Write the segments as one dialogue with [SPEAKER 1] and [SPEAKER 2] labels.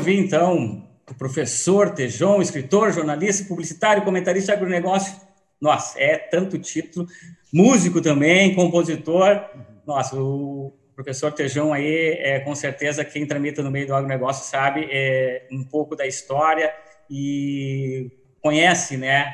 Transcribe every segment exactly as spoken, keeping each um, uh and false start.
[SPEAKER 1] ouvir, então, o professor Tejon, escritor, jornalista, publicitário, comentarista de agronegócio. Nossa, é tanto título. Músico também, compositor. Nossa, o professor Tejon aí, é, com certeza, quem tramita no meio do agronegócio sabe é, um pouco da história e conhece, né,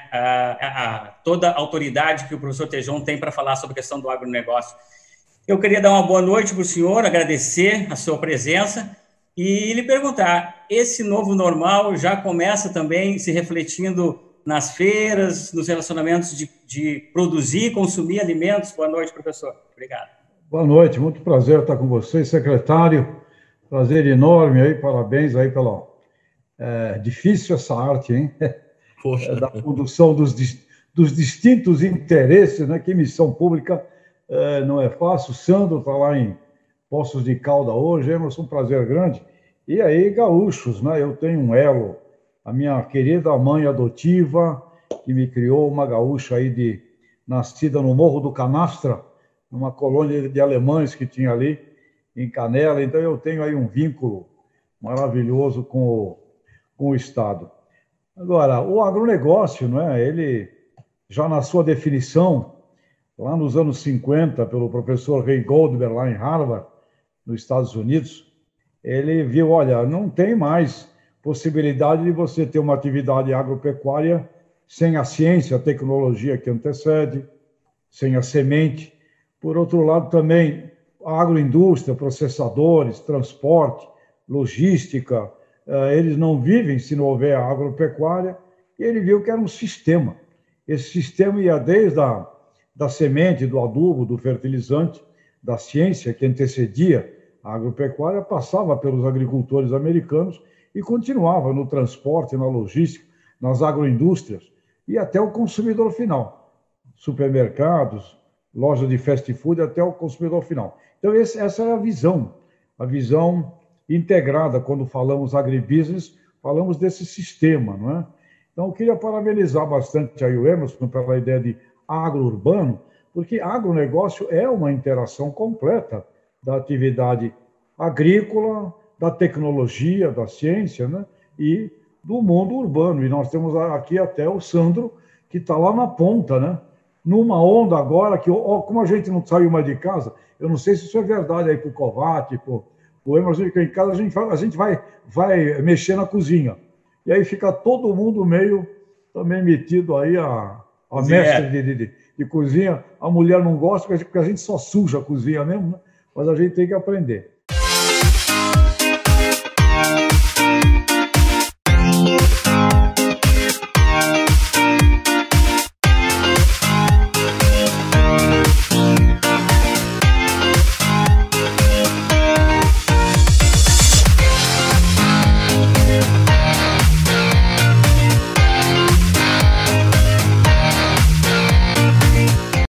[SPEAKER 1] a, a, toda a autoridade que o professor Tejon tem para falar sobre a questão do agronegócio. Eu queria dar uma boa noite para o senhor, agradecer a sua presença e lhe perguntar, esse novo normal já começa também se refletindo nas feiras, nos relacionamentos de, de produzir e consumir alimentos? Boa noite, professor. Obrigado.
[SPEAKER 2] Boa noite, muito prazer estar com vocês, secretário. Prazer enorme aí, parabéns aí pela... É, difícil essa arte, hein? Poxa. Da condução dos, dos distintos interesses, né? Que missão pública é, não é fácil. Sandro está lá em Poços de Calda hoje, é um prazer grande. E aí, gaúchos, né? Eu tenho um elo, a minha querida mãe adotiva, que me criou, uma gaúcha aí de, nascida no Morro do Canastra, numa colônia de alemães que tinha ali, em Canela. Então, eu tenho aí um vínculo maravilhoso com o, com o Estado. Agora, o agronegócio, não é? Ele, já na sua definição, lá nos anos cinquenta, pelo professor Ray Goldberg, lá em Harvard, nos Estados Unidos, ele viu, olha, não tem mais possibilidade de você ter uma atividade agropecuária sem a ciência, a tecnologia que antecede, sem a semente. Por outro lado, também a agroindústria, processadores, transporte, logística, eles não vivem se não houver a agropecuária, e ele viu que era um sistema. Esse sistema ia desde a da semente, do adubo, do fertilizante, da ciência que antecedia a agropecuária, passava pelos agricultores americanos e continuava no transporte, na logística, nas agroindústrias e até o consumidor final. Supermercados, lojas de fast food, até o consumidor final. Então, esse, essa é a visão, a visão integrada. Quando falamos agribusiness, falamos desse sistema, não é? Então, eu queria parabenizar bastante aí o Emerson pela ideia de agro-urbano, porque agronegócio é uma interação completa da atividade agrícola, da tecnologia, da ciência, né? E do mundo urbano. E nós temos aqui até o Sandro, que está lá na ponta, né? Numa onda agora que, ó, como a gente não saiu mais de casa, eu não sei se isso é verdade aí para o Kovac, para o Emerson, que em casa a gente, vai, a gente vai, vai mexer na cozinha. E aí fica todo mundo meio também metido aí a, a mestre de, de, de cozinha. A mulher não gosta porque a gente só suja a cozinha mesmo, né? Mas a gente tem que aprender.